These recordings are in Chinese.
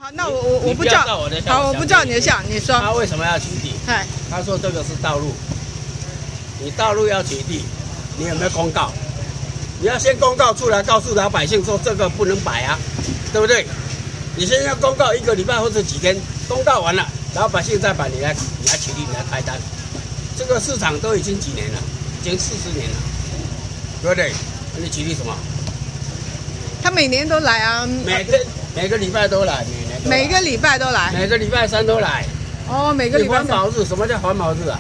好，那我不叫我的像，好，我不叫你的像，你说。 他为什么要取缔？ 哎， 他说这个是道路，你道路要取缔，你有没有公告？你要先公告出来，告诉老百姓说这个不能摆啊，对不对？你先要公告1个礼拜或者几天，公告完了，老百姓再摆，你来取缔，你来开单。这个市场都已经几年了，已经40年了，对不对？你取缔什么？ 他每年都来啊， 每个礼拜都来， 每个礼拜都来， 每个礼拜3都来。 哦，每个礼拜。 环保日，什么叫环保日啊？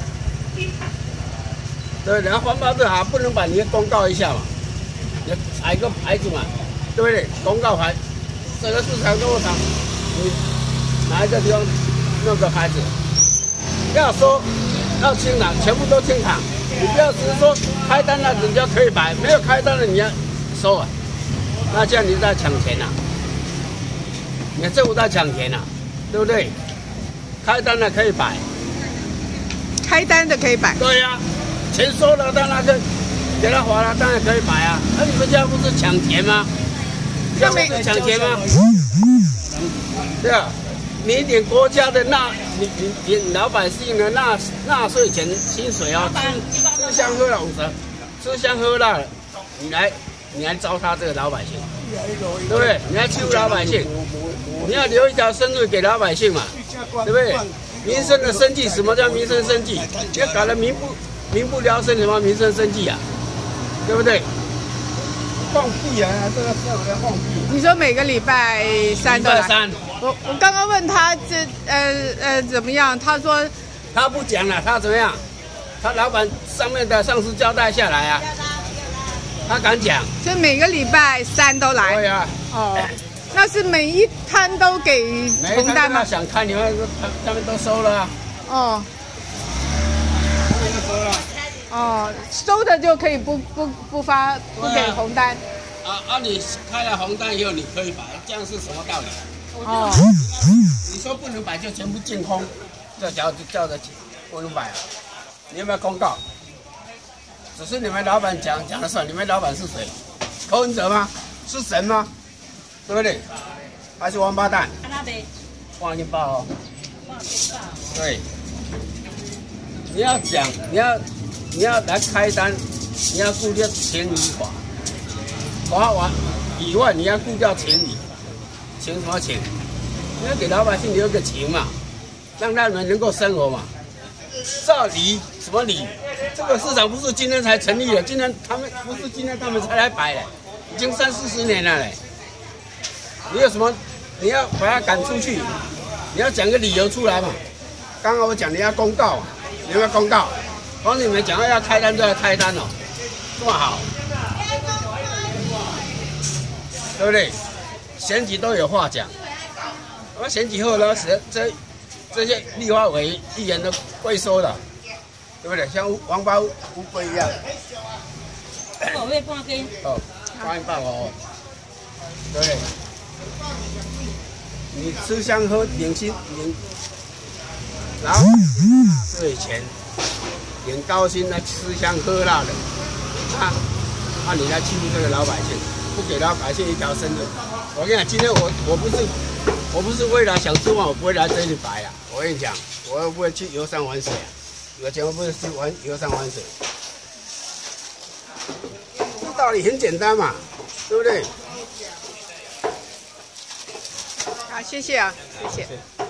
对，然后环保日还不能把你公告一下嘛？你踩个牌子嘛，对不对？公告牌，这个市场购物场，你哪一个地方弄个牌子？要说要清场，全部都清场，你不要只是说开单了人家可以摆，没有开单的你要收啊，那这样你在抢钱呐、你政府在抢钱呐、对不对？开单了可以摆， 开单的可以摆。 对呀、钱收了当然给他划了，当然可以摆啊。那你们这样不是抢钱吗？这样不是抢钱吗？对啊，你一点国家的你老百姓的纳税钱薪水啊，吃香喝辣吃香喝辣的，你来糟蹋这个老百姓，对不对？你要欺负老百姓，你要留一条生路给老百姓嘛，对不对？民生的生计，什么叫民生生计？要搞得民不聊生，什么民生生计啊？对不对？放屁啊！这个政府在放屁。 你说每个礼拜3都来。我刚刚问他怎么样，他说他不讲了，他怎么样？他老板上面的上司交代下来啊，他敢讲。 所以每个礼拜3都来。 对啊。 哦，那是每一摊都给红单吗？ 想开你们他们都收了啊。 哦。 他们都收了。 哦，收的就可以不给红单。 你开了红单以后你可以摆，这样是什么道理？ 哦。 你说不能摆就全部净空，这叫着不能摆啊？你有没有公告？只是你们老板讲了算，你们老板是谁？柯文哲吗？是神吗？对不对？还是王八蛋？忘记报哦。对。你要讲，你要来开单，你要顾掉情理法，划完以外你要顾掉情理，情什么情？你要给老百姓留个情嘛，让他们能够生活嘛。照理什么理？这个市场不是今天才成立的，他们才来摆的，已经30-40年了嘞。你有什么？你要把他赶出去，你要讲个理由出来嘛。刚刚我讲你要公告啊，你有没有公告？光你们讲要开单就要开单哦，这么好，对不对？选举都有话讲，我选举后呢，这些立法委议员都会收的，对不对？像王八乌龟一样。 我会半根。 哦，半一半哦，对不对？你吃香喝领薪领，然后税钱。领高薪来吃香喝辣的，你来欺负这个老百姓，不给老百姓一条生路。我跟你讲，今天我不是为了想吃饭，我不会来这里摆啊。我跟你讲，我又不会去游山玩水啊，有钱我不会去游山玩水。这道理很简单嘛，对不对？ 好，谢谢啊，谢谢。